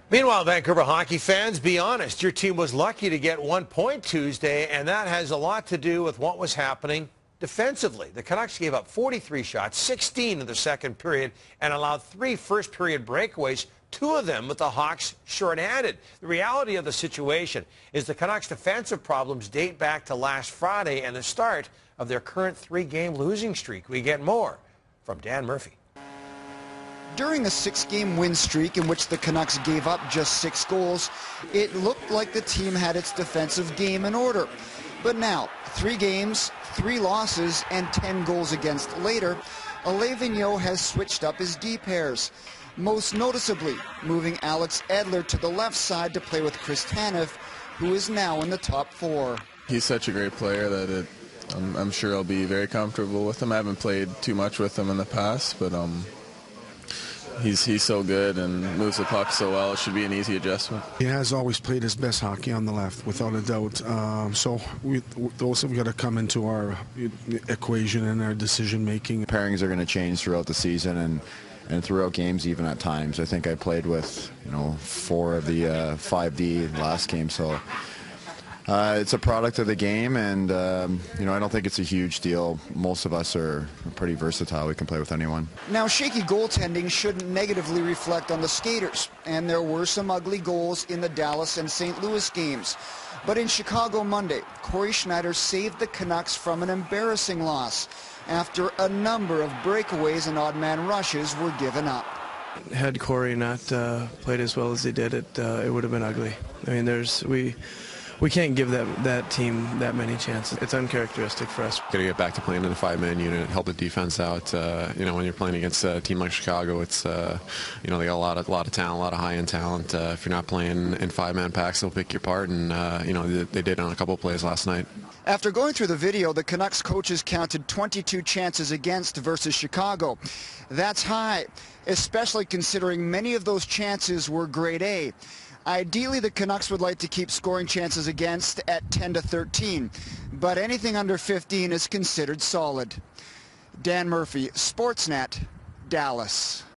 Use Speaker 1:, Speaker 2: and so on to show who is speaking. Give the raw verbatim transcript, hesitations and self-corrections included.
Speaker 1: Meanwhile, Vancouver hockey fans, be honest, your team was lucky to get one point Tuesday, and that has a lot to do with what was happening defensively. The Canucks gave up forty-three shots, sixteen in the second period, and allowed three first-period breakaways, two of them with the Hawks shorthanded. The reality of the situation is the Canucks' defensive problems date back to last Friday and the start of their current three-game losing streak. We get more from Dan Murphy.
Speaker 2: During a six-game win streak in which the Canucks gave up just six goals, it looked like the team had its defensive game in order. But now, three games, three losses, and ten goals against later, Alain Vigneault has switched up his D pairs. Most noticeably, moving Alex Edler to the left side to play with Chris Tanev, who is now in the top four.
Speaker 3: He's such a great player that it, I'm, I'm sure I'll be very comfortable with him. I haven't played too much with him in the past, but um, He's, he's so good and moves the puck so well. It should be an easy adjustment.
Speaker 4: He has always played his best hockey on the left, without a doubt. Um, so we, those have got to come into our equation and our decision-making.
Speaker 5: Pairings are going to change throughout the season and, and throughout games even at times. I think I played with, you know, four of the uh, five D last game, so Uh, it's a product of the game, and um, you know, I don't think it's a huge deal. Most of us are pretty versatile. We can play with anyone.
Speaker 2: Now, shaky goaltending shouldn't negatively reflect on the skaters, and there were some ugly goals in the Dallas and Saint Louis games. But in Chicago Monday, Corey Schneider saved the Canucks from an embarrassing loss after a number of breakaways and odd-man rushes were given up.
Speaker 6: Had Corey not uh, played as well as he did, it uh, it would have been ugly. I mean, there's we. We can't give that that team that many chances. It's uncharacteristic for us.
Speaker 7: Got to get back to playing in a five-man unit, help the defense out. Uh, you know, when you're playing against a team like Chicago, it's uh, you know, they got a lot of a lot of talent, a lot of high-end talent. Uh, if you're not playing in five-man packs, they'll pick you apart, and uh, you know, they, they did on a couple of plays last night.
Speaker 2: After going through the video, the Canucks coaches counted twenty-two chances against versus Chicago. That's high, especially considering many of those chances were grade A. Ideally, the Canucks would like to keep scoring chances against at ten to thirteen, but anything under fifteen is considered solid. Dan Murphy, Sportsnet, Dallas.